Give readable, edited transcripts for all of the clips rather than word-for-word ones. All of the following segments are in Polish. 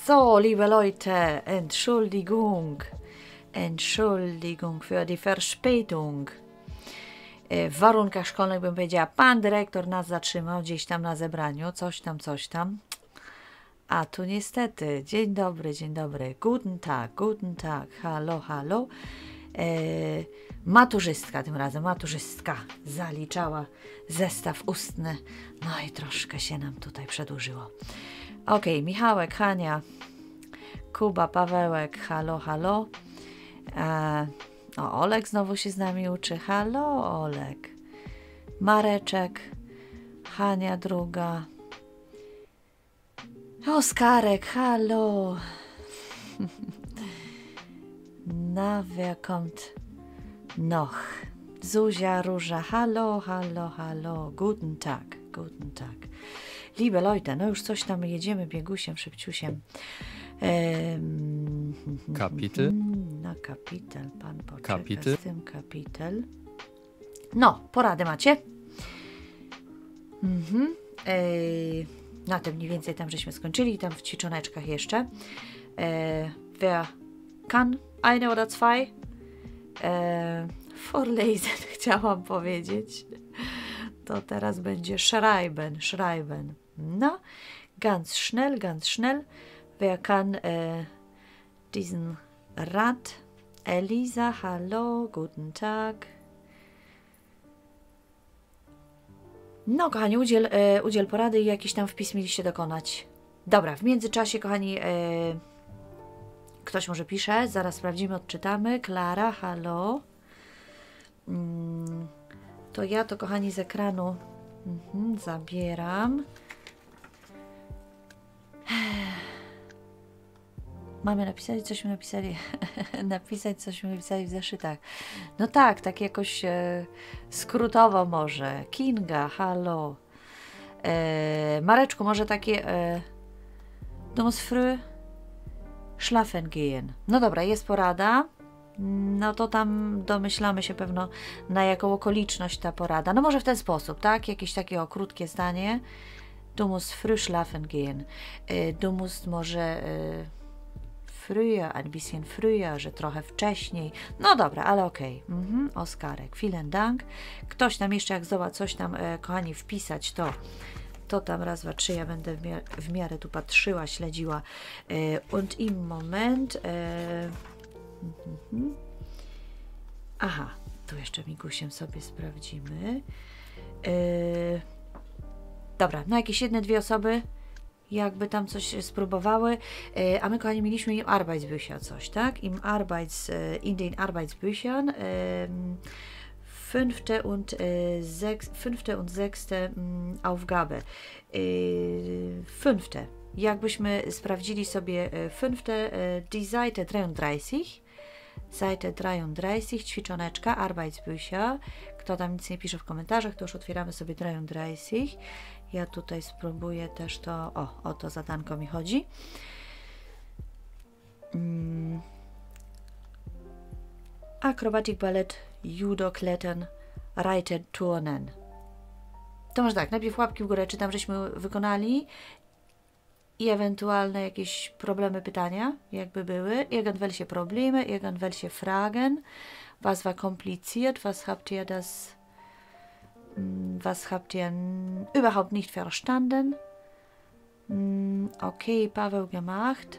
So, liebe Leute, Entschuldigung. Entschuldigung für die Verspätung. W warunkach szkolnych bym powiedziała, pan dyrektor nas zatrzymał gdzieś tam na zebraniu, coś tam, coś tam. A tu niestety, dzień dobry, guten Tag, halo, halo. Maturzystka tym razem, maturzystka zaliczała zestaw ustny, no i troszkę się nam tutaj przedłużyło. Okej, Michałek, Hania, Kuba, Pawełek, halo, halo. Olek znowu się z nami uczy, halo Olek. Mareczek, Hania druga. Oskarek, halo. Na wer kommt noch? Zuzia, Róża, halo, halo, halo. Guten Tag, guten Tag. Liebe Leute, no już coś tam jedziemy biegusiem, szybciusiem. Kapitel? Na kapitel, pan poczeka Kapitel? z tym kapitel. No, porady macie? Na tym mniej więcej tam żeśmy skończyli, tam w ćwiczoneczkach jeszcze. Wer kann eine oder zwei vorlesen, chciałam powiedzieć. To teraz będzie schreiben. No, ganz schnell. Wer kann diesen Rad? Elisa, hallo, guten Tag. No, kochani, udziel porady i jakiś tam wpis mieliście dokonać. Dobra, w międzyczasie, kochani, ktoś może pisze, zaraz sprawdzimy, odczytamy. Klara, halo. To ja to, kochani, z ekranu zabieram. Mamy napisać, cośmy napisali. Napisać, cośmy napisali w zeszytach. No tak jakoś skrótowo może. Kinga, halo. Mareczku, może takie du musst früh schlafen gehen. No dobra, jest porada. No to tam domyślamy się pewno, na jaką okoliczność ta porada. No może w ten sposób, tak? Jakieś takie krótkie zdanie. Du musst früh schlafen gehen. Du musst może früher, ein bisschen früher, że trochę wcześniej. No dobra, ale okej. Oskarek, vielen Dank. Ktoś tam jeszcze, jak zdoła coś tam, kochani, wpisać, to tam raz, dwa, trzy, ja będę w miarę tu patrzyła, śledziła. Und im Moment aha, tu jeszcze migusiem sobie sprawdzimy. Dobra, no jakieś jedne, dwie osoby jakby tam coś spróbowały, a my, kochani, mieliśmy im Arbeitsbücher coś, tak? In den Arbeitsbüchern fünfte und sechste Aufgabe. Fünfte. Jakbyśmy sprawdzili sobie fünfte, die Seite 33, Seite 33, ćwiczoneczka, Arbeitsbücher. Kto tam nic nie pisze w komentarzach, to już otwieramy sobie 33. Ja tutaj spróbuję też to, o to zadanko mi chodzi. Akrobatik, Ballett, Judo, Klettern, Reiten, Turnen. To może tak, najpierw łapki w górę, czy tam żeśmy wykonali i ewentualne jakieś problemy, pytania, jakby były. Irgendwelche Probleme, irgendwelche Fragen. Was war kompliziert? Was habt ihr überhaupt nicht verstanden? Okay, Paweł gemacht.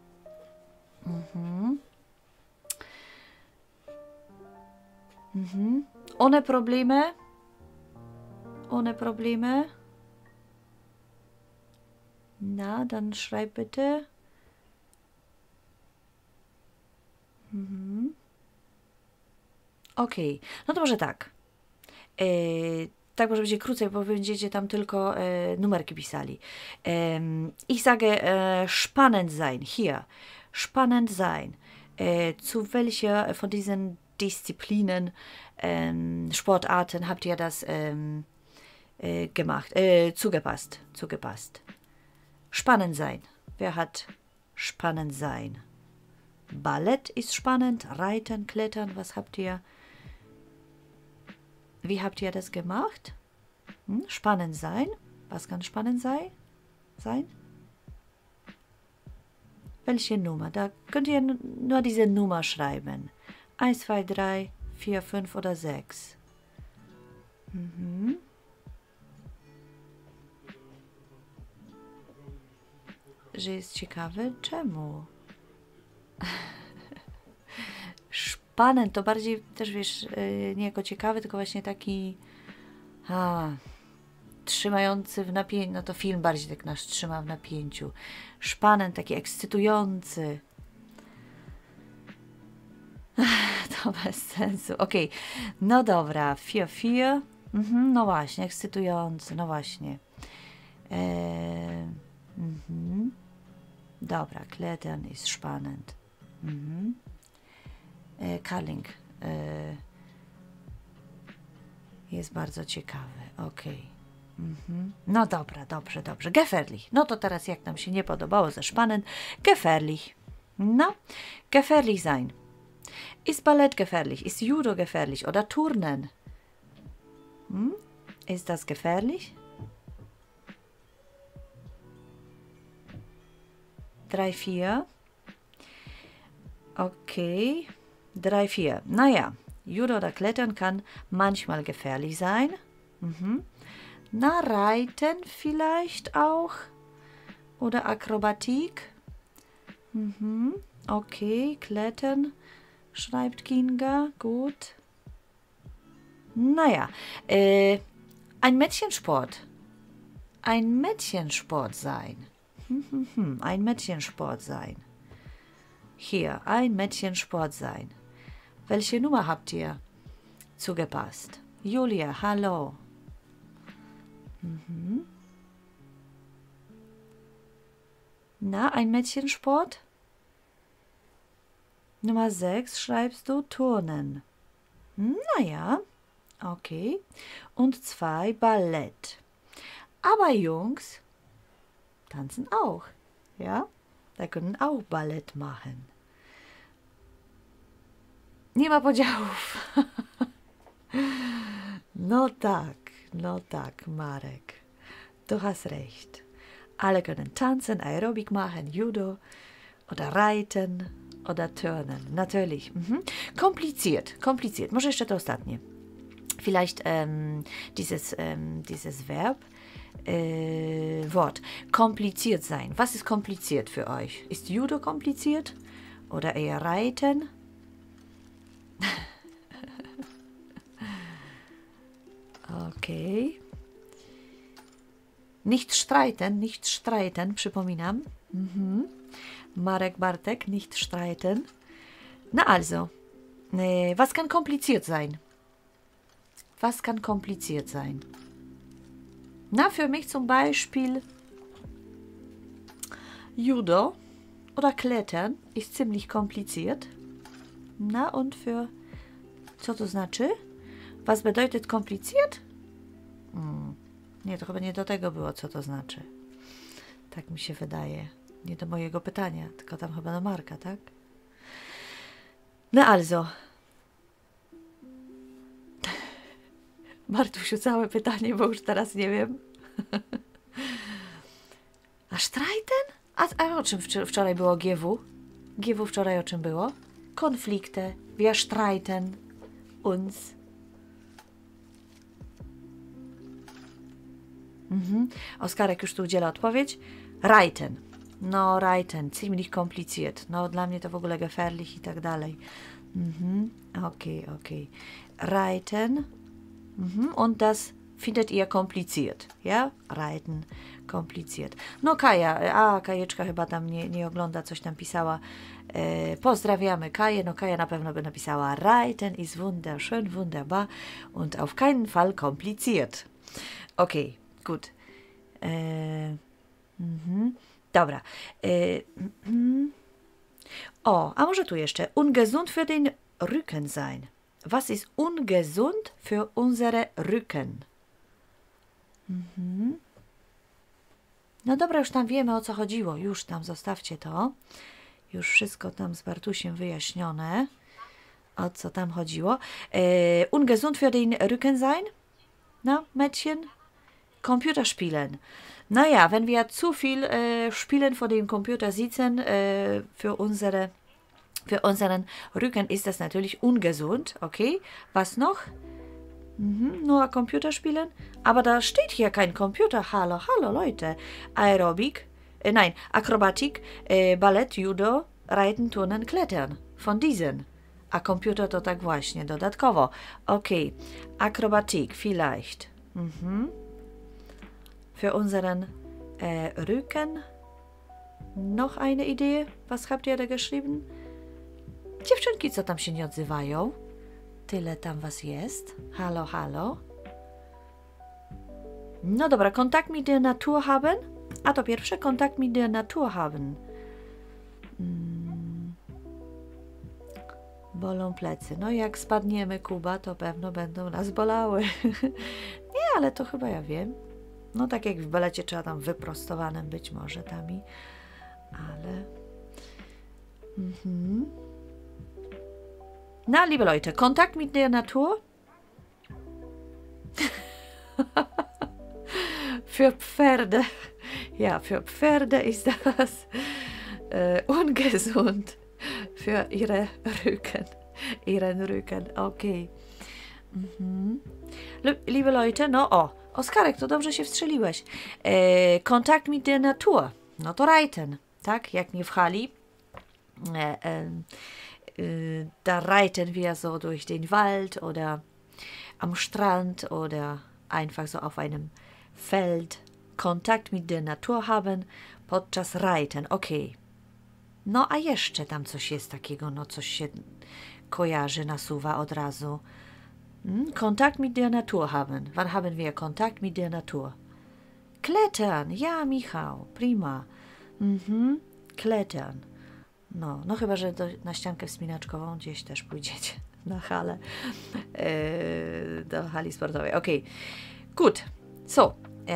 Ohne Probleme. Ohne Probleme. Na, dann schreib bitte. Okej, no to może tak. Tak może będzie krócej, bo będziecie tam tylko numerki pisali. Ich sage spannend sein, hier. Spannend sein. Zu welcher von diesen Disziplinen, Sportarten habt ihr das gemacht? Zugepasst. Spannend sein. Wer hat spannend sein? Ballett ist spannend. Reiten, Klettern, was habt ihr? Wie habt ihr das gemacht? Spannend sein. Was kann spannend sein? Welche Nummer? Da könnt ihr nur diese Nummer schreiben. 1, 2, 3, 4, 5 oder 6. Mhm. Że jest ciekawy? Czemu? Szpanen to bardziej też, wiesz, nie jako ciekawy, tylko właśnie taki trzymający w napięciu. No to film bardziej tak nas trzyma w napięciu. Szpanen taki ekscytujący. To bez sensu. Okej, no dobra. 4. No właśnie, ekscytujący. No właśnie. Dobra, klettern ist spannend. Culling jest bardzo ciekawy. Okej. No dobra, dobrze, dobrze. Gefährlich. No to teraz jak nam się nie podobało ze spannend. Gefährlich. No, gefährlich sein. Ist Ballett gefährlich? Ist Judo gefährlich? Oder Turnen? Ist das gefährlich? 3, 4. Okay. 3, 4. Naja, Judo oder Klettern kann manchmal gefährlich sein. Na, Reiten vielleicht auch. Oder Akrobatik. Okay, Klettern, schreibt Kinga. Gut. Naja, ein Mädchensport. Ein Mädchensport sein. Ein Mädchensport sein. Hier, ein Mädchensport sein. Welche Nummer habt ihr zugepasst? Julia, hallo. Na, ein Mädchensport? Nummer 6 schreibst du Turnen. Naja, okay. Und 2 Ballett. Aber Jungs tanzen auch, ja? Da können auch Ballett machen. Nie ma podziałów. No tak, Marek. Du hast recht. Alle können tanzen, Aerobik machen, Judo oder reiten oder turnen. Natürlich. Kompliziert, kompliziert. Może jeszcze to ostatnie. Vielleicht dieses Verb. Wort. Kompliziert sein. Was ist kompliziert für euch? Ist Judo kompliziert? Oder eher Reiten? Okay. Nicht streiten, przypominam. Marek Bartek, nicht streiten. Na also, was kann kompliziert sein? Was kann kompliziert sein? Na, für mich zum Beispiel Judo oder Klettern ist ziemlich kompliziert. Na, und für... Co to znaczy? Was bedeutet kompliziert? Nie, to chyba nie do tego było, co to znaczy. Tak mi się wydaje. Nie do mojego pytania, tylko tam chyba do Marka, tak? No also. Bartusiu, całe pytanie, bo już teraz nie wiem. A streiten? A o czym wczoraj było GW? GW wczoraj o czym było? Konflikte. Wir streiten uns. Oskarek już tu udziela odpowiedź. Reiten. No, reiten. Ziemlich kompliziert. No, dla mnie to w ogóle gefährlich i tak dalej. Okay. Reiten. Und das findet ihr kompliziert. Ja? Reiten. Kompliziert. No, Kaja. Kajeczka chyba tam nie ogląda, coś tam pisała. Pozdrawiamy Kaję. No, Kaja na pewno by napisała Reiten ist wunderschön, wunderbar und auf keinen Fall kompliziert. Okay. Gut. Dobra. O, a może tu jeszcze. Ungesund für den Rücken sein. Was ist ungesund für unsere Rücken? No dobra, już tam wiemy, o co chodziło. Już tam zostawcie to. Już wszystko tam z Bartusiem wyjaśnione. O co tam chodziło. Ungesund für den Rücken sein? No, Mädchen? Computerspielen. Naja, wenn wir zu viel spielen vor dem Computer sitzen, für unseren Rücken ist das natürlich ungesund, okay? Was noch? Nur Computerspielen? Aber da steht hier kein Computer. Hallo, hallo Leute. Akrobatik, Ballett, Judo, Reiten, Turnen, Klettern. Von diesen. A komputer to tak właśnie, dodatkowo. Okay, Akrobatik vielleicht. Für unseren Rücken. Noch eine Idee? Was habt ihr da geschrieben? Dziewczynki, co tam się nie odzywają? Tyle tam was jest. Hallo, hallo. No dobra, Kontakt mit der Natur haben. A to pierwsze, Kontakt mit der Natur haben. Bolą plecy. No jak spadniemy, Kuba, to pewno będą nas bolały. Nie, ale to chyba ja wiem. No tak jak w balecie trzeba tam wyprostowanym być może tam ale... Na, liebe Leute, Kontakt mit der Natur. Für Pferde. Ja, für Pferde ist das ungesund. Für ihren Rücken. Okay. Liebe Leute, no o, Oskarek, to dobrze się wstrzeliłeś. Kontakt mit der Natur. No to reiten, tak? Jak nie w hali. Da reiten wir so durch den Wald oder am Strand oder einfach so auf einem Feld. Kontakt mit der Natur haben podczas reiten. Okay. No a jeszcze tam coś jest takiego, no coś się kojarzy, nasuwa od razu. Kontakt mit der Natur haben. Wann haben wir Kontakt mit der Natur? Klettern. Ja, Michał. Prima. Klettern. No chyba, że na ściankę wspinaczkową gdzieś też pójdziecie. Na halę. Do hali sportowej. Okay. Gut. So.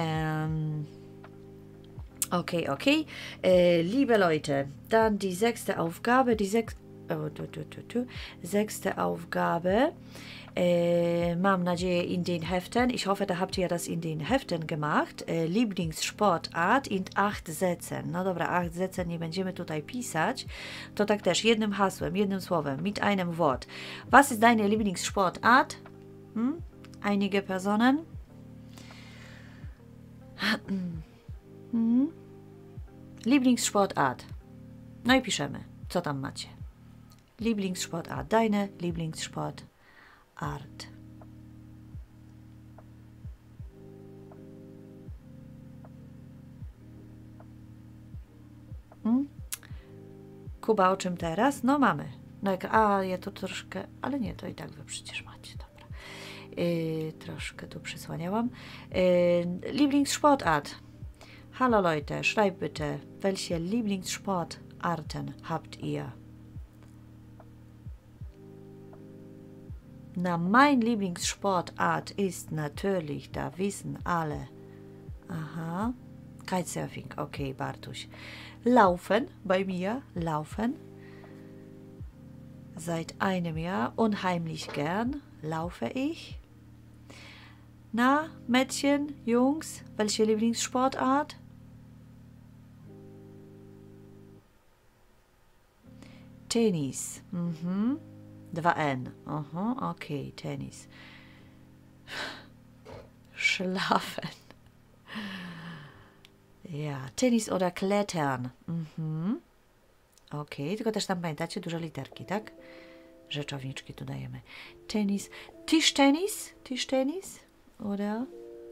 Okay. Liebe Leute, dann die sechste Aufgabe. Sechste Aufgabe. Mam nadzieję in den Heften. Ich hoffe, da habt ihr das in den Heften gemacht. Lieblingssportart in 8 Sätzen. No dobra, 8 Sätzen nie będziemy tutaj pisać. To tak też jednym hasłem, jednym słowem, mit einem Wort. Was ist deine Lieblingssportart? Einige Personen? Lieblingssportart. No i piszemy, co tam macie. Lieblingssportart. Deine Lieblingssportart. Kuba, o czym teraz? No mamy. No jak, ja to troszkę, ale nie, to i tak wy przecież macie, dobra. Troszkę tu przysłaniałam. Lieblingssportart. Hallo Leute, schreibt bitte, welche Lieblingssportarten habt ihr? Na, mein Lieblingssportart ist natürlich, da wissen alle. Aha, Kitesurfing, okay, Bartuś. Laufen, bei mir, laufen. Seit einem Jahr, unheimlich gern laufe ich. Na, Mädchen, Jungs, welche Lieblingssportart? Tennis. 2N. Aha, okay, Tennis. Schlafen. Ja, Tennis oder Klettern. Okay, tylko też tam pamiętacie duże literki, tak? Rzeczowniczki tu dajemy. Tennis. Tischtennis? Tischtennis? Oder?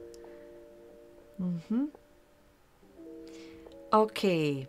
Okay.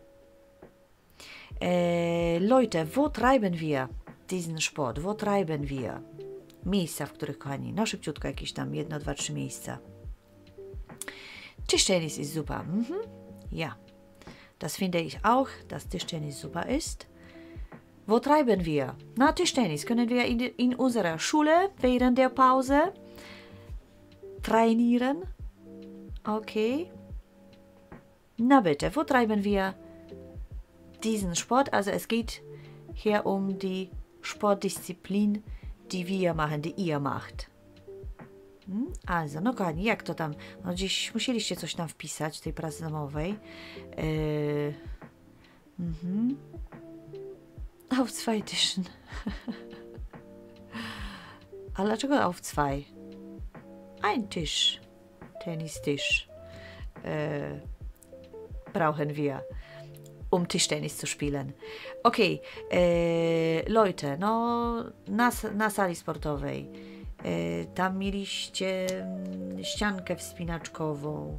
Leute, wo treiben wir diesen Sport? Wo treiben wir? Miejsca, w których, kochani, no szybciutko jakieś tam 1, 2, 3 miejsca. Tischtennis ist super. Ja, das finde ich auch, dass Tischtennis super ist. Wo treiben wir? Na, Tischtennis können wir in unserer Schule während der Pause trainieren. Okay. Na bitte, wo treiben wir diesen Sport? Also es geht hier um die Sportdisziplin, die wir machen, die ihr macht. Also, no kochani, jak to tam? No gdzieś musieliście coś tam wpisać w tej pracy domowej. Auf zwei Tischen. A dlaczego auf zwei? Ein Tisch. Tennistisch. Brauchen wir, um Tischtennis zu spielen. Okay, Leute, no na sali sportowej tam mieliście ściankę wspinaczkową.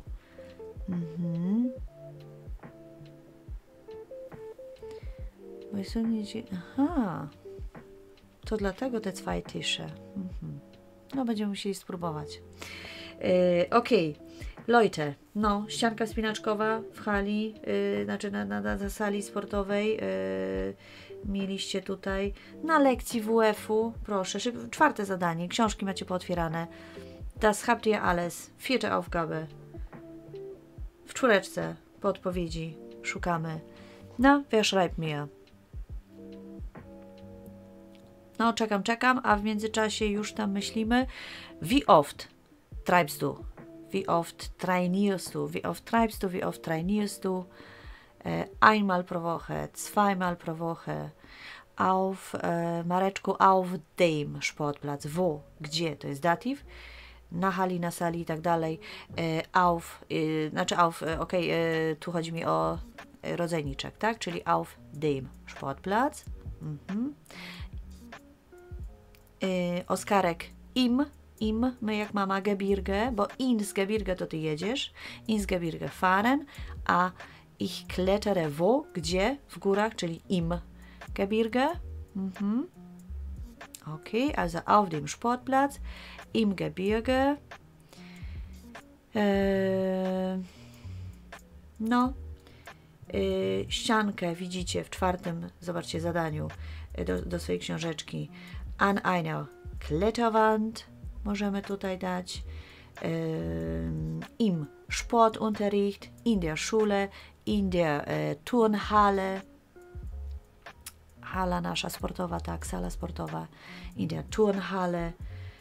Aha, to dlatego te zwei Tische. No będziemy musieli spróbować. Okej. Leute, no, ścianka wspinaczkowa w hali, znaczy na sali sportowej mieliście tutaj na lekcji WF-u, proszę, 4. zadanie, książki macie pootwierane. Das habt ihr alles, 4. Aufgabe. W 4 podpowiedzi szukamy. No, wer schreibt mir? No, czekam, a w międzyczasie już tam myślimy. Wie oft treibst du? Wie oft trainierst du? Wie oft treibst du? Wie oft trainierst du? Einmal pro Woche, zweimal pro Woche. Auf, Mareczku, auf dem Sportplatz. Wo? Gdzie? To jest datyw. Na hali, na sali i tak dalej. Auf, znaczy auf, tu chodzi mi o rodzajniczek, tak? Czyli auf dem Sportplatz. Oskarek, im, my jak mama Gebirge, bo ins Gebirge to ty jedziesz, ins Gebirge fahren, a ich klettere wo, gdzie, w górach, czyli im Gebirge. Okay, also auf dem Sportplatz, im Gebirge. No, ściankę widzicie w 4. zobaczcie zadaniu do swojej książeczki. An einer Kletterwand możemy tutaj dać. Im Sportunterricht, in der Schule, in der Turnhalle. Hala nasza sportowa, tak, sala sportowa. In der Turnhalle.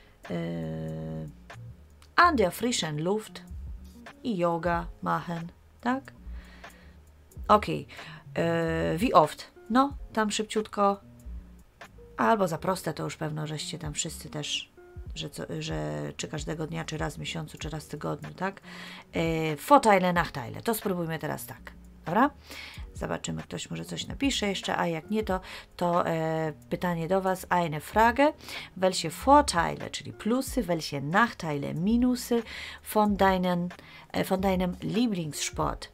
An der frischen Luft. I yoga machen, tak? Okay. Wie oft? No, tam szybciutko. Albo za proste, to już pewno, żeście tam wszyscy też, że czy każdego dnia, czy raz w miesiącu, czy raz w tygodniu, tak? Vorteile, Nachteile. To spróbujmy teraz tak, dobra? Zobaczymy, ktoś może coś napisze jeszcze, a jak nie, to pytanie do Was, eine Frage. Welche Vorteile, czyli plusy, welche Nachteile, minusy von deinem Lieblingssport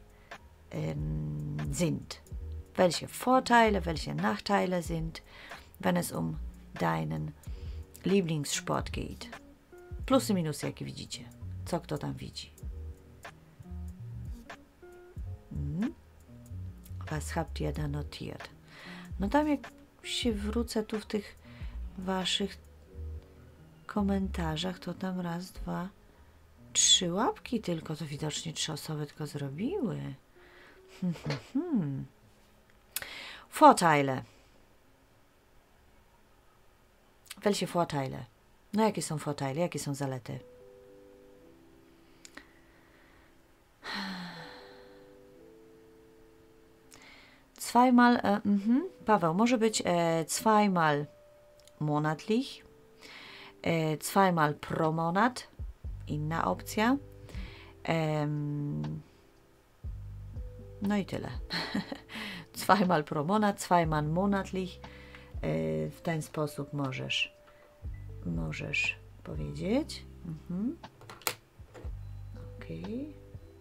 sind? Welche Vorteile, welche Nachteile sind, wenn es um deinen Lieblingssport geht? Plusy, minusy, jakie widzicie. Co kto tam widzi? Was habt ihr da notiert? No tam jak się wrócę tu w tych waszych komentarzach, to tam 1, 2, 3 łapki tylko, to widocznie 3 osoby tylko zrobiły. Vorteile. Welche Vorteile? No jakie są Vorteile? Jakie są zalety? Zweimal, Paweł, może być zweimal monatlich, zweimal pro Monat, inna opcja. No i tyle. Zweimal pro Monat, zweimal monatlich. W ten sposób możesz powiedzieć. Okej.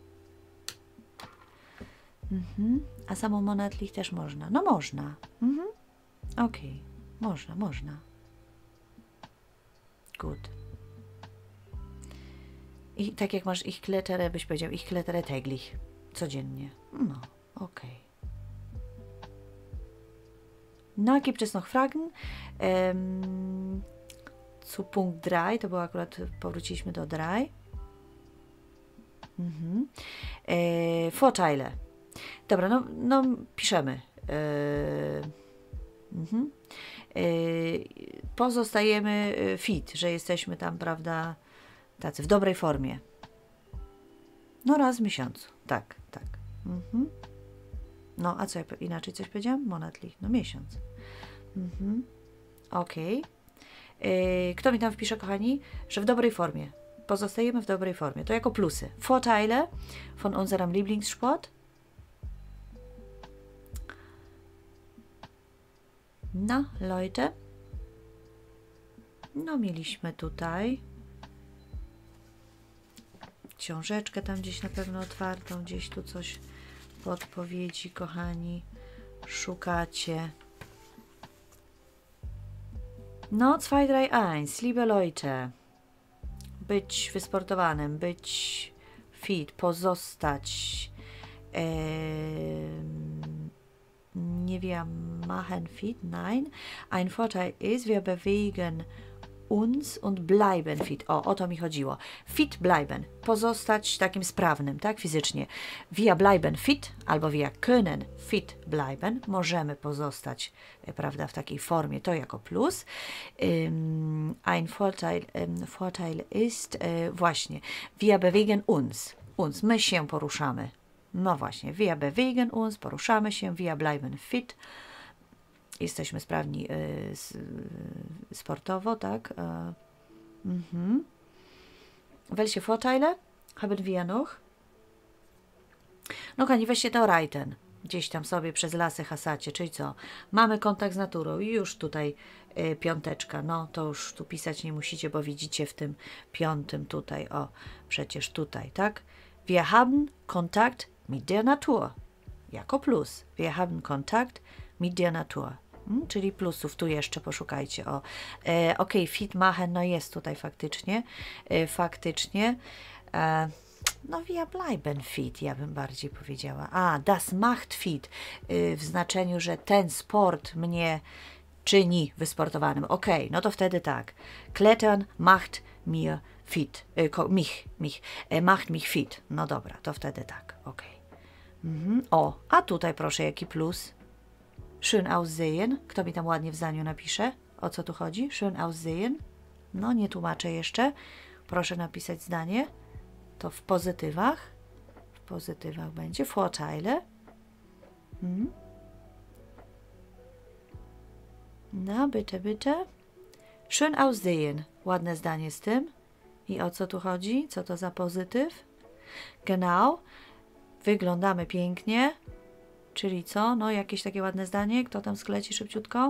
A samo monatlich też można. No można. Okej. Można. Gut. I tak jak masz ich klettere, byś powiedział ich klettere täglich. Codziennie. No, okej. No, gibt es noch Fragen? Zu Punkt 3, to było akurat, powróciliśmy do 3. Vorteile. Dobra, no piszemy. Pozostajemy fit, że jesteśmy tam, prawda, tacy w dobrej formie. No raz w miesiącu, tak, tak. Mhm. No, a co ja inaczej coś powiedziałam? Monatlich, no miesiąc. Mhm. Okej. Kto mi tam wpisze, kochani, że w dobrej formie. Pozostajemy w dobrej formie. To jako plusy. Vorteile von unserem Lieblingssport. No, Leute. No, mieliśmy tutaj książeczkę tam gdzieś na pewno otwartą. Gdzieś tu coś podpowiedzi, kochani. Szukacie. No, 2, 3, 1. Liebe Leute. Być wysportowanym, być fit, pozostać, nie wiem, machen fit, nein. Ein Vorteil ist, wir bewegen uns und bleiben fit. O to mi chodziło. Fit bleiben, pozostać takim sprawnym, tak, fizycznie. Wir bleiben fit, albo wir können fit bleiben, możemy pozostać, prawda, w takiej formie, to jako plus. Ein Vorteil ist, właśnie, wir bewegen uns, my się poruszamy. No właśnie, wir bewegen uns, poruszamy się, wir bleiben fit, jesteśmy sprawni sportowo, tak? Welche Vorteile haben wir noch? No kochani, weźcie to Reiten. Gdzieś tam sobie przez lasy hasacie, czyli co? Mamy kontakt z naturą i już tutaj piąteczka. No to już tu pisać nie musicie, bo widzicie w tym piątym tutaj, o, przecież tutaj, tak? Wir haben Kontakt mit der Natur. Jako plus. Wir haben Kontakt mit der Natur. Czyli plusów tu jeszcze poszukajcie. O, ok, fit machen, no jest tutaj faktycznie. No wir bleiben fit, ja bym bardziej powiedziała. A, das macht fit, w znaczeniu, że ten sport mnie czyni wysportowanym. Ok, no to wtedy tak. Klettern macht mir fit. Macht mich fit. No dobra, to wtedy tak. Ok. O, a tutaj proszę, jaki plus. Schön aussehen. Kto mi tam ładnie w zdaniu napisze? O co tu chodzi? Schön aussehen. No, nie tłumaczę jeszcze. Proszę napisać zdanie. To w pozytywach. W pozytywach będzie. Vorteile. No, bitte, bitte. Schön aussehen. Ładne zdanie z tym. I o co tu chodzi? Co to za pozytyw? Genau. Wyglądamy pięknie. Czyli co? No, jakieś takie ładne zdanie. Kto tam skleci szybciutko?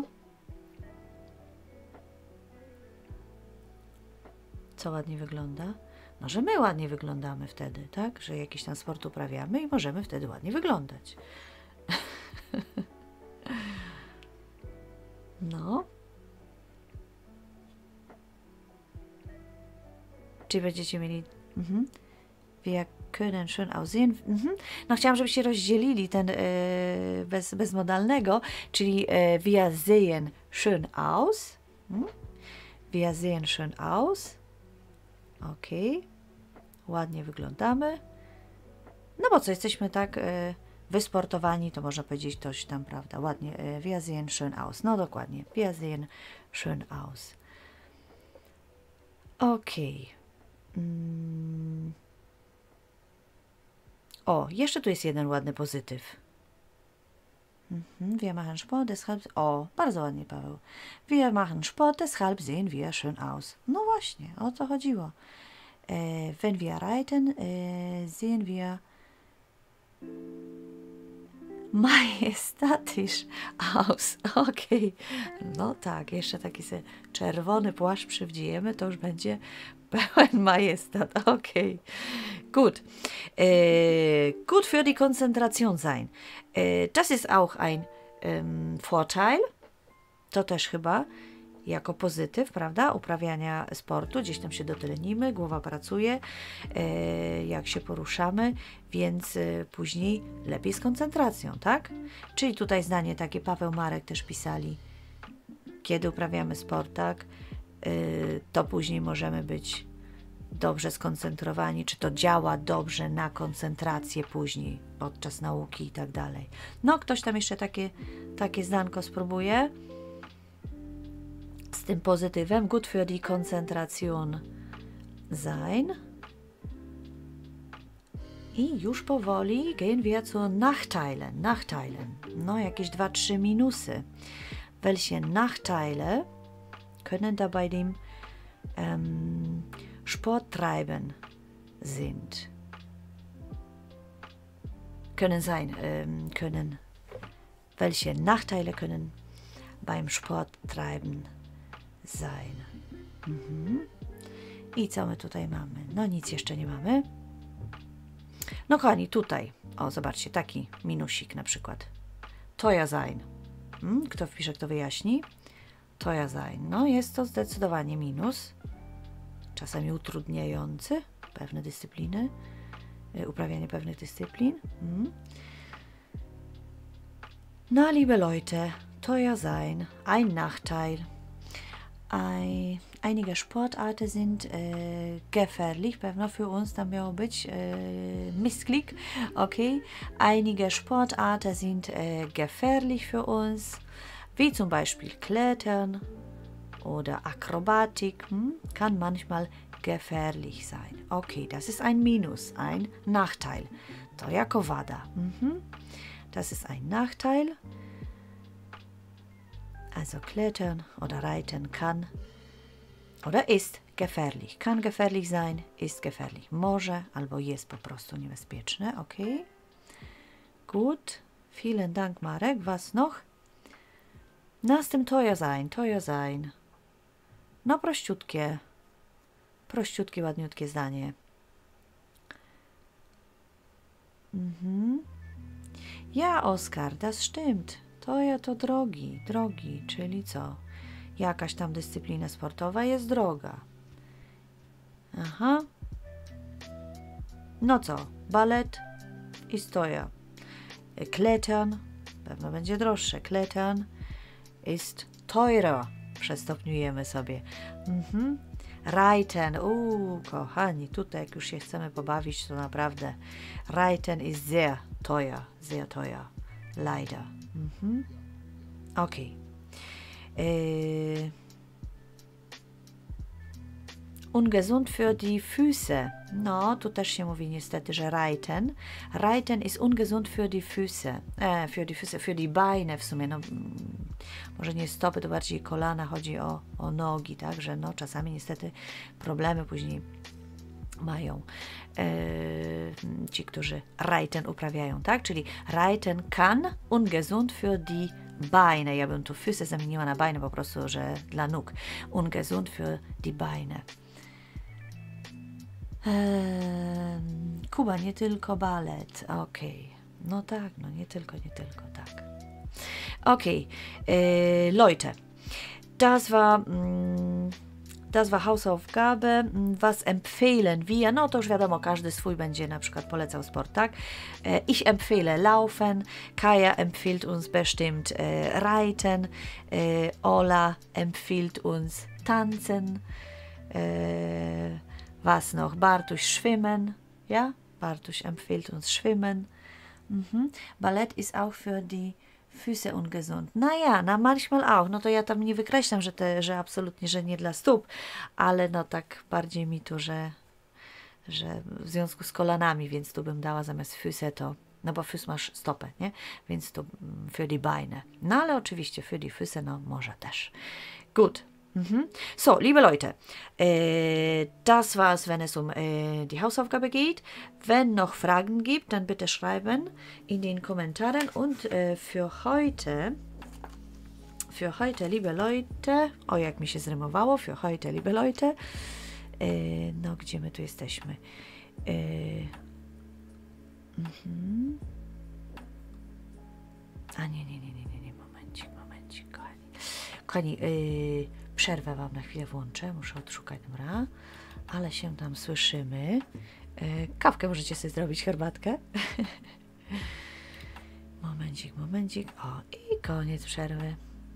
Co ładnie wygląda? No, że my ładnie wyglądamy wtedy, tak? Że jakiś tam sport uprawiamy i możemy wtedy ładnie wyglądać. No. Czy będziecie mieli... Wir können schön aussehen. No chciałam, żebyście rozdzielili ten bez modalnego, czyli wir sehen schön aus. Wir sehen schön aus. Ok. Ładnie wyglądamy. No bo co, jesteśmy tak wysportowani, to można powiedzieć coś tam, prawda? Ładnie. Wir sehen schön aus. No dokładnie. Wir sehen schön aus. Ok. O, jeszcze tu jest jeden ładny pozytyw. Wir machen Sport, deshalb... O, bardzo ładnie, Paweł. Wir machen Sport, deshalb sehen wir schön aus. No właśnie, o co chodziło. Wenn wir reiten, sehen wir majestatisch aus. Okej. No tak, jeszcze taki sobie czerwony płaszcz przywdziejemy, to już będzie pełen majestat. Okay. Gut. Gut für die Konzentration sein. Das ist auch ein Vorteil. To też chyba jako pozytyw, prawda? Uprawiania sportu. Gdzieś tam się dotelenimy, głowa pracuje, jak się poruszamy, więc później lepiej z koncentracją, tak? Czyli tutaj zdanie takie Paweł, Marek też pisali. Kiedy uprawiamy sport, tak? To później możemy być dobrze skoncentrowani, czy to działa dobrze na koncentrację później, podczas nauki i tak dalej. No, ktoś tam jeszcze takie zdanko spróbuje z tym pozytywem. Gut für die Konzentration sein. I już powoli gehen wir zu Nachteilen. Nachteilen. No, jakieś 2-3 minusy. Welche Nachteile können da bei dem Sporttreiben sind? Können sein. Welche Nachteile können beim Sporttreiben sein? I co my tutaj mamy? No nic jeszcze nie mamy. No kochani, tutaj, o zobaczcie, taki minusik na przykład. Teuer sein. Kto wpisze, kto wyjaśni? Teuer sein. No jest to zdecydowanie minus. Czasami utrudniający pewne dyscypliny. Uprawianie pewnych dyscyplin. Na, liebe Leute, teuer sein, ein Nachteil. Einige Sportarten sind gefährlich, pewno für uns dann miało być Missklick, okay. Einige Sportarten sind gefährlich für uns, wie zum Beispiel Klettern oder Akrobatik, kann manchmal gefährlich sein. Okay, das ist ein Minus, ein Nachteil. To jako wada. Das ist ein Nachteil. Also Klettern oder Reiten kann oder ist gefährlich. Kann gefährlich sein, ist gefährlich. Może albo jest po prostu niebezpieczne. Ok. Gut. Vielen Dank, Marek. Was noch? Nas tym teuer sein, teuer sein. No prościutkie. Prościutkie, ładniutkie zdanie. Ja, Oskar, das stimmt. Teuer to drogi, drogi, czyli co? Jakaś tam dyscyplina sportowa jest droga. Aha. No co? Balet ist teuer. Klettern, pewno będzie droższe. Klettern ist teurer. Przestopniujemy sobie. Reiten, kochani, tutaj jak już się chcemy pobawić, to naprawdę Reiten ist sehr teuer, leider. Okay. Ungesund für die Füße. No, tu też się mówi niestety, że Reiten. Reiten ist ungesund für die Füße. Für die Beine w sumie. No, może nie stopy, to bardziej kolana, chodzi o nogi, tak? Że no, czasami niestety problemy później mają ci, którzy Reiten uprawiają, tak? Czyli Reiten kann ungesund für die Beine. Ja bym tu Füße zamieniła na Beine po prostu, że dla nóg. Ungesund für die Beine. Kuba, nie tylko balet. Okej. No tak, no nie tylko, tak. Okay, Leute, das war Hausaufgabe. Was empfehlen wir? No to już wiadomo, każdy swój będzie na przykład polecał sport, tak? Ich empfehle Laufen, Kaja empfiehlt uns bestimmt Reiten, Ola empfiehlt uns Tanzen, was noch? Bartuś Schwimmen, ja? Bartuś empfiehlt uns Schwimmen. Ballett ist auch für die Füße ungesund. Naja, manchmal auch. No to ja tam nie wykreślam, że absolutnie, że nie dla stóp, ale no tak bardziej mi tu, że w związku z kolanami, więc tu bym dała zamiast Füße to, no bo Füß masz stopę, nie? Więc tu für die Beine. No ale oczywiście für die Füße, no może też. Gut. So, liebe Leute, das war's, wenn es um die Hausaufgabe geht. Wenn noch Fragen gibt, dann bitte schreiben in den Kommentaren. Und für heute, liebe Leute, o jak mi się zrymowało, für heute, liebe Leute, no gdzie my tu jesteśmy? A nie, momencik, kochani, przerwę wam na chwilę włączę, muszę odszukać, dobra, ale się tam słyszymy. Kawkę możecie sobie zrobić, herbatkę. Momencik, o i koniec przerwy.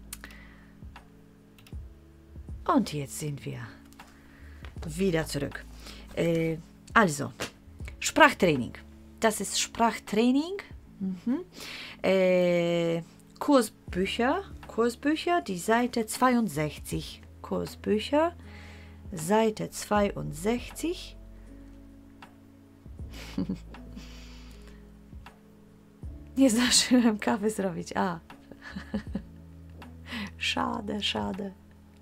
Und jetzt sind wir wieder zurück. Also, Sprachtraining. Das ist Sprachtraining. Kursbücher, die Seite 62. Kursbücher, Seite 62. Nie zdążyłem kawy zrobić. A. Schade, schade.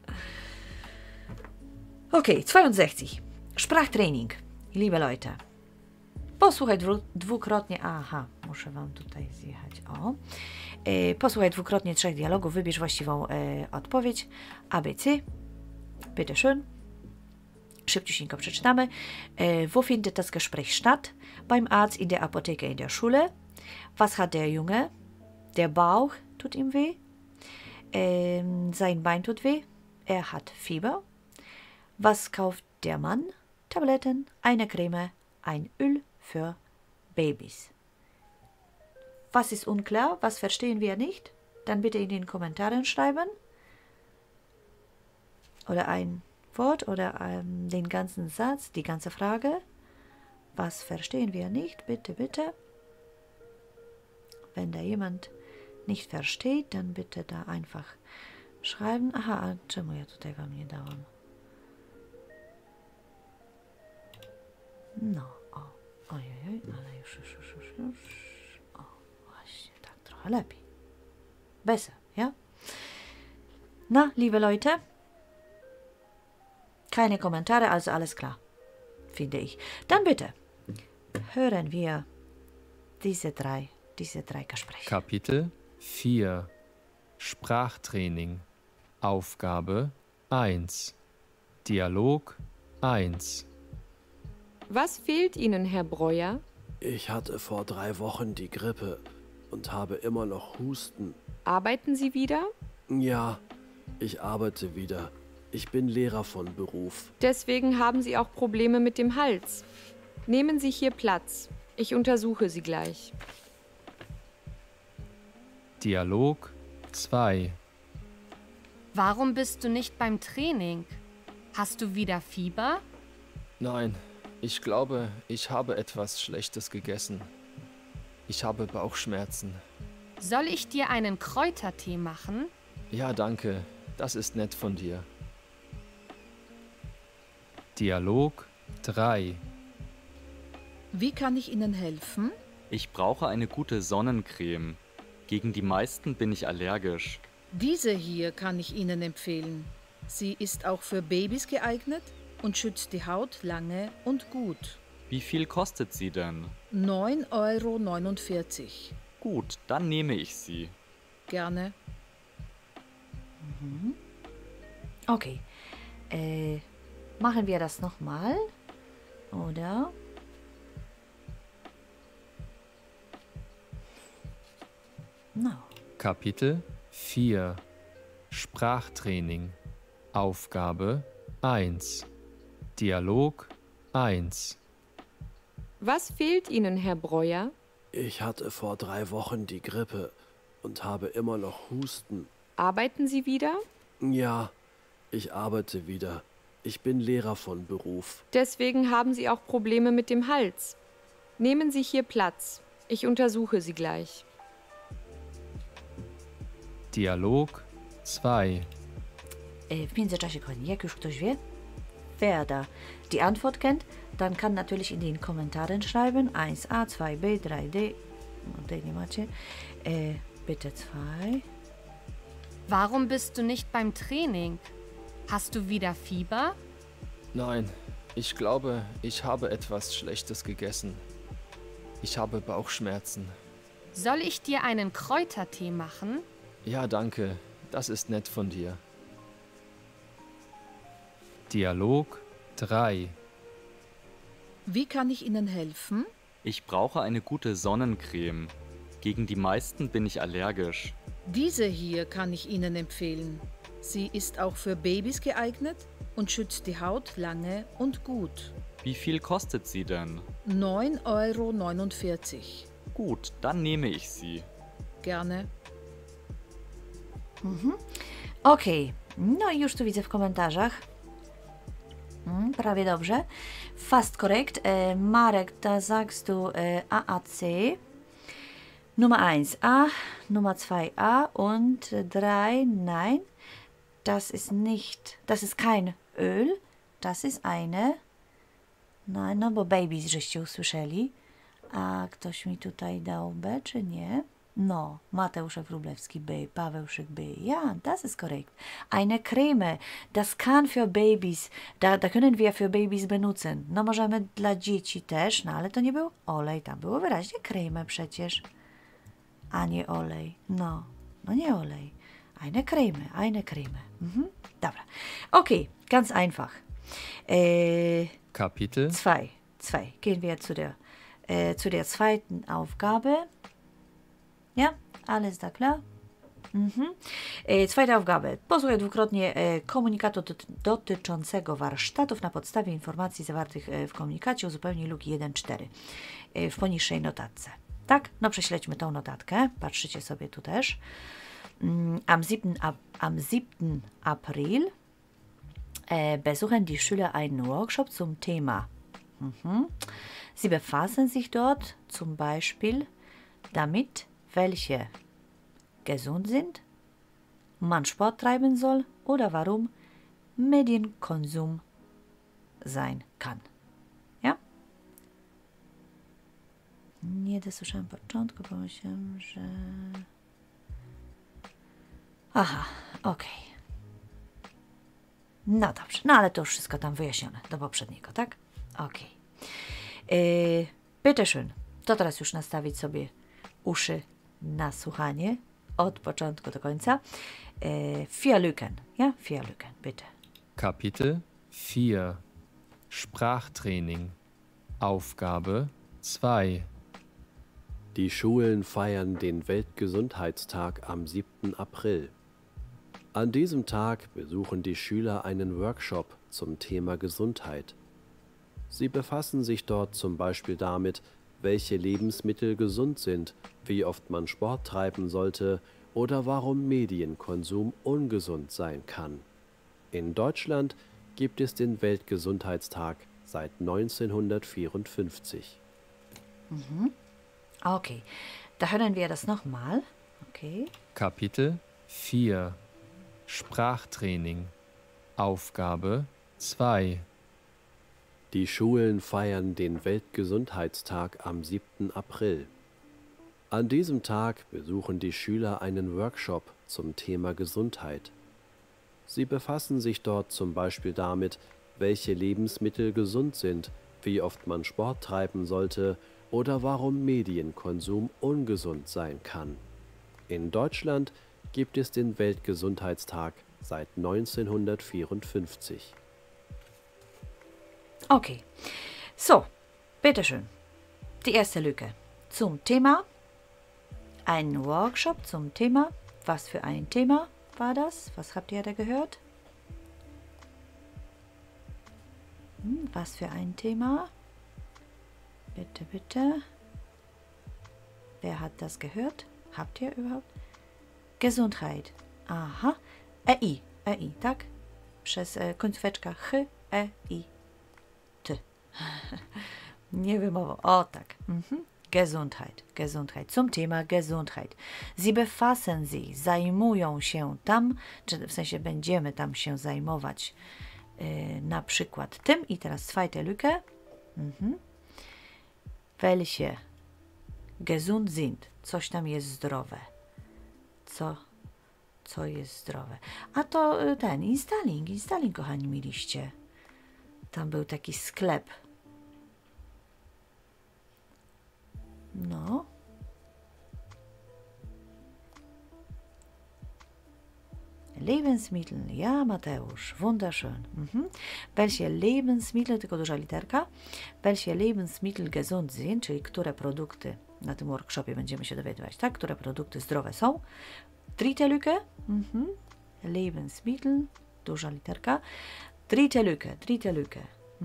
Okay, 62. Sprachtraining. Liebe Leute. Posłuchaj dwukrotnie. Aha, muszę wam tutaj zjechać. O. Posłuchaj dwukrotnie 3 dialogów. Wybierz właściwą odpowiedź. ABC. Bitte schön. Szybciusieńko przeczytamy. Wo findet das Gespräch statt? Beim Arzt, in der Apotheke, in der Schule. Was hat der Junge? Der Bauch tut ihm weh. Sein Bein tut weh. Er hat Fieber. Was kauft der Mann? Tabletten, eine Creme, ein Öl für Babys. Was ist unklar? Was verstehen wir nicht? Dann bitte in den Kommentaren schreiben. Oder ein Wort oder den ganzen Satz, die ganze Frage. Was verstehen wir nicht? Bitte, bitte. Wenn da jemand nicht versteht, dann bitte da einfach schreiben. Aha, czemu ja tutaj wam nie dałam? No, o, ojej, ale już. O, właśnie, tak trochę lepiej. Besser, ja? Na, liebe Leute, keine Kommentare, also alles klar, finde ich. Dann bitte, hören wir diese drei Gespräche. Kapitel 4 Sprachtraining Aufgabe 1 Dialog 1 Was fehlt Ihnen, Herr Breuer? Ich hatte vor 3 Wochen die Grippe und habe immer noch Husten. Arbeiten Sie wieder? Ja, ich arbeite wieder. Ich bin Lehrer von Beruf. Deswegen haben Sie auch Probleme mit dem Hals. Nehmen Sie hier Platz. Ich untersuche Sie gleich. Dialog 2 Warum bist du nicht beim Training? Hast du wieder Fieber? Nein, ich glaube, ich habe etwas Schlechtes gegessen. Ich habe Bauchschmerzen. Soll ich dir einen Kräutertee machen? Ja, danke. Das ist nett von dir. Dialog 3 Wie kann ich Ihnen helfen? Ich brauche eine gute Sonnencreme. Gegen die meisten bin ich allergisch. Diese hier kann ich Ihnen empfehlen. Sie ist auch für Babys geeignet und schützt die Haut lange und gut. Wie viel kostet sie denn? 9,49 €. Gut, dann nehme ich sie. Gerne. Okay, machen wir das nochmal, oder? No. Kapitel 4 Sprachtraining Aufgabe 1 Dialog 1 Was fehlt Ihnen, Herr Breuer? Ich hatte vor 3 Wochen die Grippe und habe immer noch Husten. Arbeiten Sie wieder? Ja, ich arbeite wieder. Ich bin Lehrer von Beruf. Deswegen haben Sie auch Probleme mit dem Hals. Nehmen Sie hier Platz. Ich untersuche Sie gleich. Dialog 2 W międzyczasie, kochani, jak już ktoś wie, wer da die Antwort kennt, dann kann natürlich in den Kommentaren schreiben. 1a, 2b, 3d. No, D nie macie. Bitte 2. Warum bist du nicht beim Training? Hast du wieder Fieber? Nein, ich glaube, ich habe etwas Schlechtes gegessen. Ich habe Bauchschmerzen. Soll ich dir einen Kräutertee machen? Ja, danke. Das ist nett von dir. Dialog 3 Wie kann ich Ihnen helfen? Ich brauche eine gute Sonnencreme. Gegen die meisten bin ich allergisch. Diese hier kann ich Ihnen empfehlen. Sie ist auch für Babys geeignet und schützt die Haut lange und gut. Wie viel kostet sie denn? 9,49 €. Gut, dann nehme ich sie. Gerne. Okej, no i już tu widzę w komentarzach. Prawie dobrze. Fast korrekt. Marek, da sagst du AAC. Nummer 1a, Nummer 2a und 3, nein, das ist kein Öl, Das ist eine. No bo babies żeście usłyszeli. A ktoś mi tutaj dał B, czy nie? No, Mateusz Wróblewski B, Paweł Szyk B. Ja, das ist korrekt. Eine Creme, das kann für Babys, da können wir für Babys benutzen. No możemy dla dzieci też, no ale to nie był olej, tam było wyraźnie Creme przecież, a nie olej. No nie olej. Eine Creme. Dobra. Okay, ganz einfach. Kapitel 2. Gehen wir zu der zweiten Aufgabe. Ja, alles da klar? Zweite Aufgabe. Posłuchaj dwukrotnie komunikatu dotyczącego warsztatów na podstawie informacji zawartych w komunikacie. Uzupełnij luki 1-4 w poniższej notatce. Tak? No prześledźmy tą notatkę. Patrzycie sobie tu też. Am 7. April besuchen die Schüler einen Workshop zum Thema. Sie befassen sich dort zum Beispiel damit, welche gesund sind, man Sport treiben soll oder warum Medienkonsum sein kann. Ja? Nie dosłyszałam początku, pomyślałam, że... Aha, okej. No dobrze, no ale to już wszystko tam wyjaśnione do poprzedniego, tak? Okej. Bitteschön. To teraz już nastawić sobie uszy na słuchanie od początku do końca. 4 Lücken, ja? 4 Lücken, bitte. Kapitel 4 Sprachtraining Aufgabe 2 Die Schulen feiern den Weltgesundheitstag am 7. April. An diesem Tag besuchen die Schüler einen Workshop zum Thema Gesundheit. Sie befassen sich dort zum Beispiel damit, welche Lebensmittel gesund sind, wie oft man Sport treiben sollte oder warum Medienkonsum ungesund sein kann. In Deutschland gibt es den Weltgesundheitstag seit 1954. Okay, da hören wir das nochmal. Okay. Kapitel 4 Sprachtraining Aufgabe 2 Die Schulen feiern den Weltgesundheitstag am 7. April. An diesem Tag besuchen die Schüler einen Workshop zum Thema Gesundheit. Sie befassen sich dort zum Beispiel damit, welche Lebensmittel gesund sind, wie oft man Sport treiben sollte oder warum Medienkonsum ungesund sein kann. In Deutschland gibt es den Weltgesundheitstag seit 1954. Okay, so, bitteschön. Die erste Lücke zum Thema. Ein Workshop zum Thema. Was für ein Thema war das? Was habt ihr da gehört? Was für ein Thema? Bitte, bitte. Wer hat das gehört? Habt ihr überhaupt? Gesundheit. Aha. EI, tak? Przez końcóweczka H, I, T. Nie wymowa. O tak. Gesundheit. Zum Thema Gesundheit. Sie befassen sich, zajmują się tam, czy w sensie będziemy tam się zajmować na przykład tym. I teraz zweite Lücke. Welche gesund sind. Coś tam jest zdrowe. Co jest zdrowe. A to ten Installing, kochani, mieliście. Tam był taki sklep. No. Lebensmittel, ja, Mateusz, wunderschön. Welche Lebensmittel, tylko duża literka, welche Lebensmittel gesund sind, czyli które produkty, na tym workshopie będziemy się dowiadywać, tak? Które produkty zdrowe są. Dritte Lücke, Lebensmittel, duża literka. Dritte Lücke.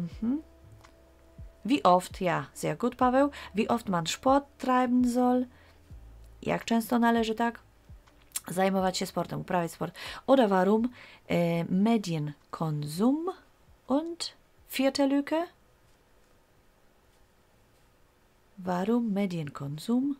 Wie oft, ja, sehr gut, Paweł, wie oft man Sport treiben soll, jak często należy, tak, zajmować się sportem, uprawiać sport, oder warum Medienkonsum und vierte Lücke, warum Medienkonsum?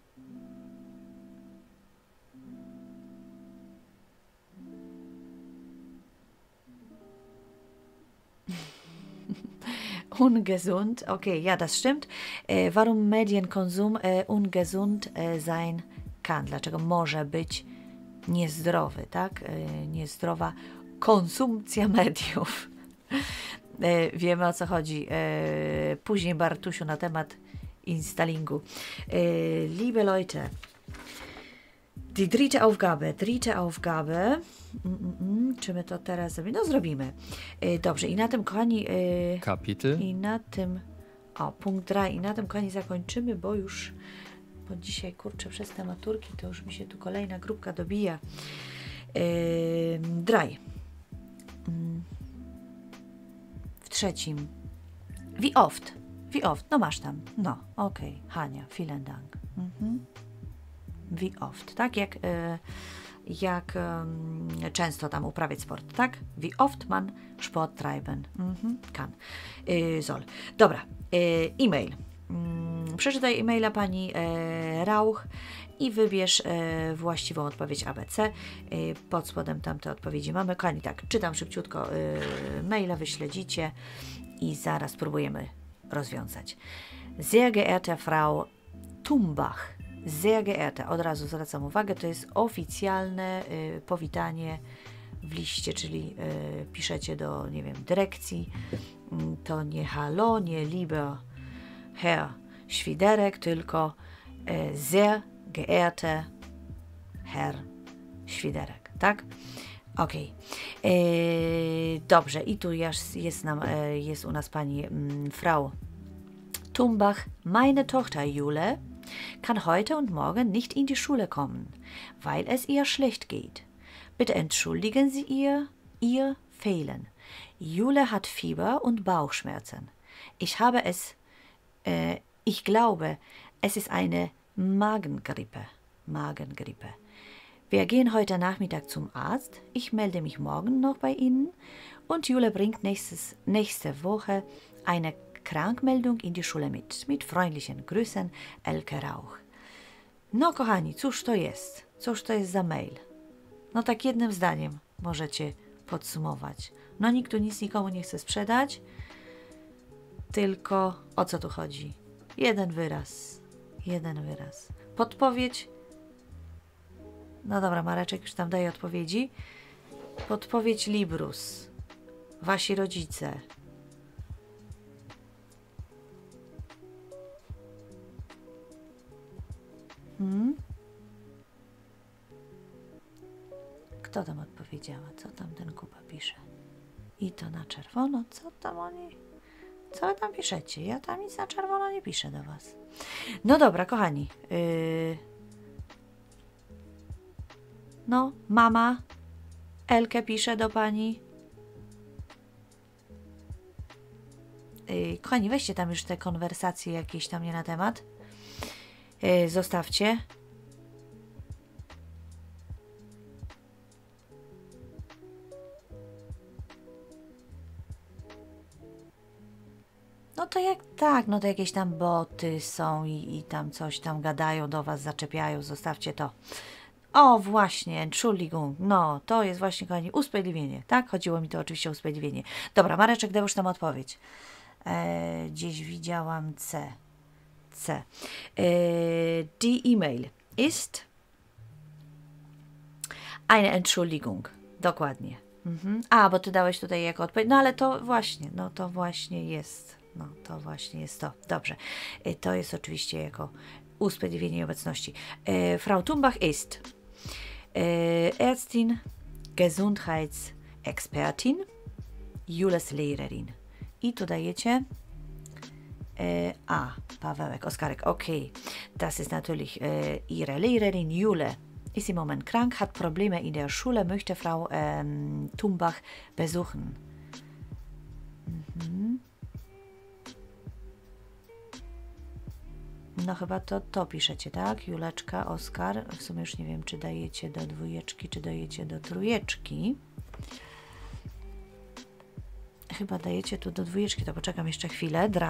ungesund. Okay, ja, das stimmt. Warum Medienkonsum ungesund sein kann? Dlaczego może być niezdrowy, tak? Niezdrowa konsumpcja mediów. Wiemy, o co chodzi. Później, Bartusiu, na temat installingu. Liebe Leute, die dritte Aufgabe. Czy my to teraz zrobimy? No, zrobimy. Dobrze, i na tym, kochani... Kapitel. I na tym... O, punkt 3. I na tym, kochani, zakończymy, bo już... Bo dzisiaj, kurczę, przez te maturki to już mi się tu kolejna grupka dobija. 3. W 3. Wie oft? No masz tam. No, okej. Hania, vielen Dank. Wie oft, tak? Jak często tam uprawiać sport, tak? Wie oft man Sport treiben kann. Soll. Dobra, e-mail. Przeczytaj e-maila pani Rauch i wybierz właściwą odpowiedź ABC. Pod spodem tamte odpowiedzi mamy. Kochani, tak, czytam szybciutko maila, wyśledzicie i zaraz spróbujemy rozwiązać. Sehr geehrte Frau Tumbach, sehr geehrte, od razu zwracam uwagę, to jest oficjalne powitanie w liście, czyli piszecie do, nie wiem, dyrekcji. To nie hallo, nie lieber Herr Świderek, tylko sehr geehrte Herr Świderek, tak? Okej. Dobrze, i tu jest u nas pani Frau Tumbach. Meine Tochter Jule kann heute und morgen nicht in die Schule kommen, weil es ihr schlecht geht. Bitte entschuldigen Sie ihr Fehlen. Jule hat Fieber und Bauchschmerzen. Ich glaube, es ist eine Magengrippe. Wir gehen heute Nachmittag zum Arzt. Ich melde mich morgen noch bei Ihnen und Jule bringt nächste Woche eine Krankmeldung in die Schule mit. Mit freundlichen Grüßen, Elke Rauch. No, kochani, cóż to jest? Cóż to jest za mail? No tak jednym zdaniem możecie podsumować. No nikt tu nic nikomu nie chce sprzedać, tylko o co tu chodzi? Jeden wyraz. Podpowiedź. No dobra, Mareczek już tam daje odpowiedzi. Podpowiedź Librus. Wasi rodzice. Kto tam odpowiedziała? Co tam ten Kuba pisze? I to na czerwono. Co wy tam piszecie? Ja tam nic na czerwono nie piszę do was. No dobra, kochani. No, mama Elkę pisze do pani. Kochani, weźcie tam już te konwersacje jakieś tam nie na temat. Zostawcie. No to jak tak, no to jakieś tam boty są i tam coś tam gadają do was, zaczepiają, zostawcie to. O, właśnie, Entschuldigung, no, to jest właśnie, kochani, usprawiedliwienie, tak? Chodziło mi to oczywiście o usprawiedliwienie. Dobra, Mareczek, daj już tam odpowiedź. Gdzieś widziałam C. Die E-Mail ist eine Entschuldigung. Dokładnie. A, bo ty dałeś tutaj jako odpowiedź. No, ale to właśnie jest. No, to właśnie jest to. Dobrze. To jest oczywiście jako usprawiedliwienie obecności. Frau Tumbach ist Ärztin, Gesundheitsexpertin, Jules Lehrerin. I tu dajecie Pawełek, Oskarek, okay. Das ist natürlich ihre Lehrerin Jule. Ist im Moment krank, hat Probleme in der Schule, möchte Frau Tumbach besuchen. No chyba to piszecie, tak? Juleczka, Oskar. W sumie już nie wiem, czy dajecie do 2, czy dajecie do 3. Chyba dajecie tu do 2, to poczekam jeszcze chwilę. 3.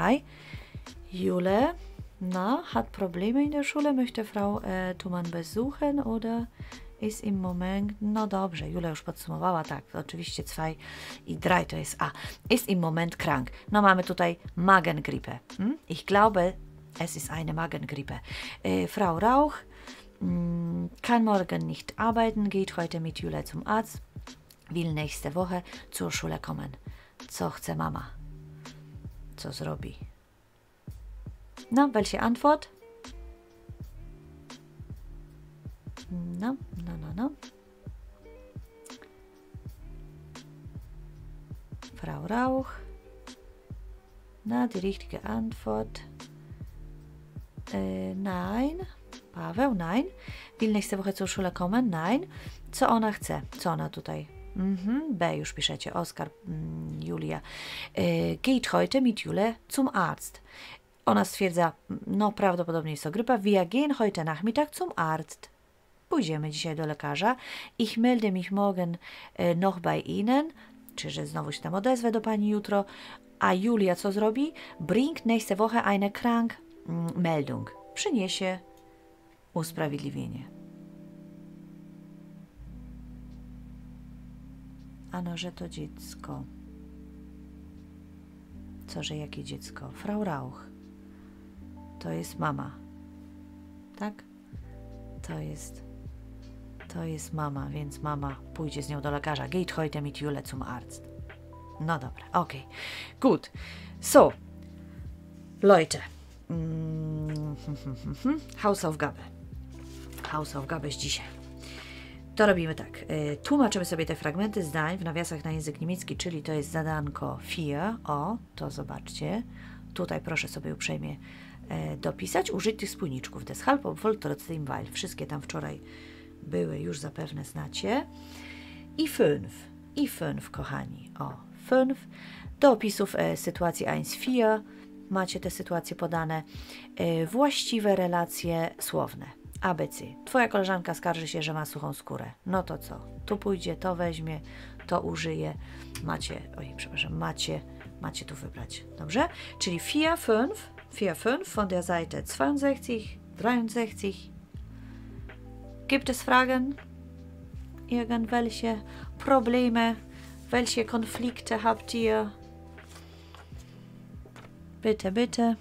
Jule, hat Probleme in der Schule, möchte Frau Thumann besuchen oder ist im Moment, no dobrze, Julia już podsumowała, tak, oczywiście 2 i 3 to jest A. Ist im Moment krank. No mamy tutaj Magengrippe. Ich glaube, es ist eine Magengrippe. Frau Rauch kann morgen nicht arbeiten, geht heute mit Julia zum Arzt, will nächste Woche zur Schule kommen. Co chce mama? Co zrobi? No, welche Antwort? No. Frau Rauch. Na, die richtige Antwort. Nein. Paweł, nein. Will nächste Woche zur Schule kommen? Nein. Co ona chce? Co ona tutaj? B już piszecie. Oskar, Julia. Geht heute mit Jule zum Arzt. Ona stwierdza, no prawdopodobnie jest to grypa. Wir gehen heute Nachmittag zum Arzt. Pójdziemy dzisiaj do lekarza. Ich melde mich morgen noch bei Ihnen. Czy że znowu się tam odezwę do pani jutro. A Julia co zrobi? Bringt nächste Woche eine Krankmeldung. Przyniesie usprawiedliwienie. Ano, że to dziecko. Co, że jakie dziecko? Frau Rauch. To jest mama. Tak? To jest mama, więc mama pójdzie z nią do lekarza. Geht heute mit Jule zum Arzt. No dobra, okay. Gut. So. Leute. Hausaufgabe z dzisiaj. To robimy tak. Tłumaczymy sobie te fragmenty zdań w nawiasach na język niemiecki, czyli to jest zadanko 4. O, to zobaczcie. Tutaj proszę sobie uprzejmie dopisać. Użyć tych spójniczków. Deshalb, obwohl, trotzdem, weil. Wszystkie tam wczoraj były, już zapewne znacie. I 5, kochani. O, 5. Do opisów sytuacji 1-4 macie te sytuacje podane. Właściwe relacje słowne. ABC. Twoja koleżanka skarży się, że ma suchą skórę. No to co? Tu pójdzie, to weźmie, to użyje. Macie tu wybrać. Dobrze? Czyli 4, 5 von der Seite 62, 63. Gibt es Fragen? Irgendwelche Probleme? Welche Konflikte habt ihr? Bitte, bitte.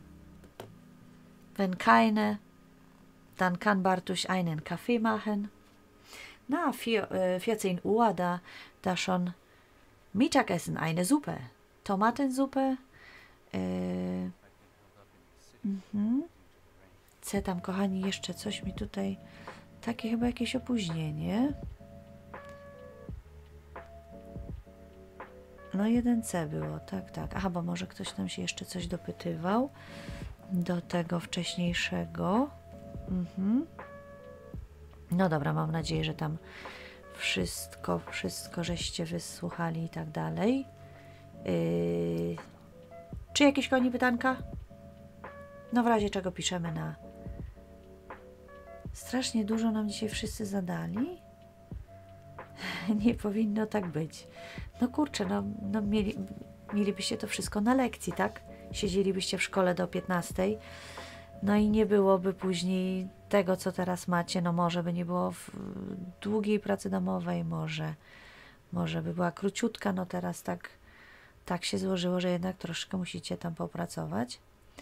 Wenn keine, dann kann Bartuś einen Kaffee machen. Na, 14 Uhr, da schon Mittagessen, eine Suppe. Tomatensuppe. C tam, kochani, jeszcze coś mi tutaj, takie chyba jakieś opóźnienie. No 1C było, tak. Aha, bo może ktoś tam się jeszcze coś dopytywał do tego wcześniejszego. No dobra, mam nadzieję, że tam wszystko żeście wysłuchali i tak dalej. Czy jakieś koni pytanka? No w razie czego piszemy na... Strasznie dużo nam dzisiaj wszyscy zadali. Nie powinno tak być. No kurczę, no mielibyście to wszystko na lekcji, tak? Siedzielibyście w szkole do 15. No i nie byłoby później tego, co teraz macie. No może by nie było długiej pracy domowej, może by była króciutka. No teraz tak się złożyło, że jednak troszkę musicie tam popracować.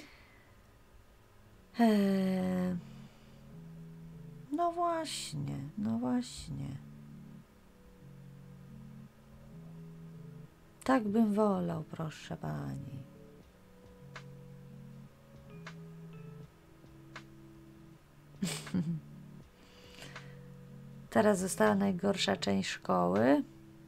No właśnie. Tak bym wolał, proszę pani. Teraz została najgorsza część szkoły.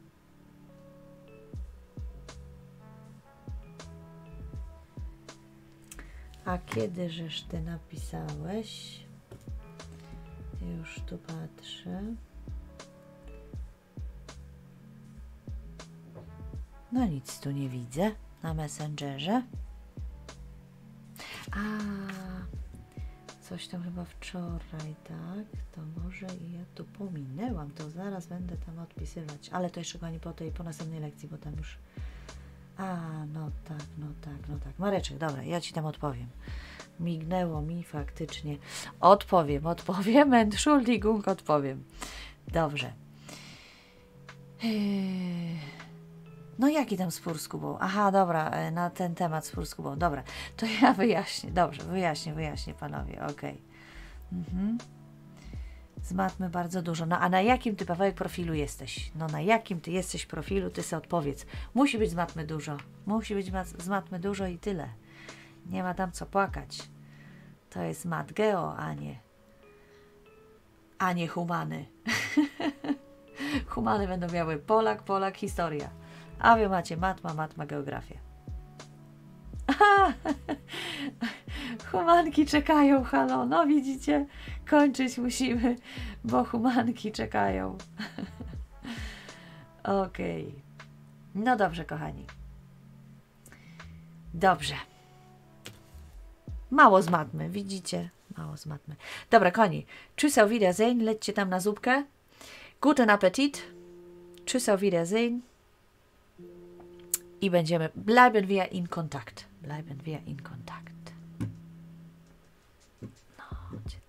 A kiedy żeż ty napisałeś? Już tu patrzę. No nic tu nie widzę na Messengerze. A, coś tam chyba wczoraj, tak? To może i ja tu pominęłam, to zaraz będę tam odpisywać. Ale to jeszcze go nie po następnej lekcji, bo tam już A, no tak. Mareczek, dobra, ja ci tam odpowiem. Mignęło mi faktycznie. Odpowiem. Entschuldigung, odpowiem. Dobrze. No jaki tam spór z Kubą? Aha, dobra, na ten temat spór z Kubą. Dobra, to ja wyjaśnię. Dobrze, wyjaśnię panowie, okej. Z matmy bardzo dużo. No a na jakim ty, Pawełek, profilu jesteś? No na jakim ty jesteś profilu, ty sobie odpowiedz. Musi być z matmy dużo. Musi być z matmy dużo i tyle. Nie ma tam co płakać. To jest mat geo, a nie humany. Humany będą miały Polak, historia. A wy macie matma, geografia. Humanki czekają, halo. No widzicie, kończyć musimy, bo humanki czekają. Okej. No dobrze, kochani. Dobrze. Mało z matmy, widzicie? Mało z matmy. Dobra, kochani. Tschüss, auf Wiedersehen. Lećcie tam na zupkę. Guten Appetit. Tschüss, auf Wiedersehen. I bleiben wir in Kontakt. No,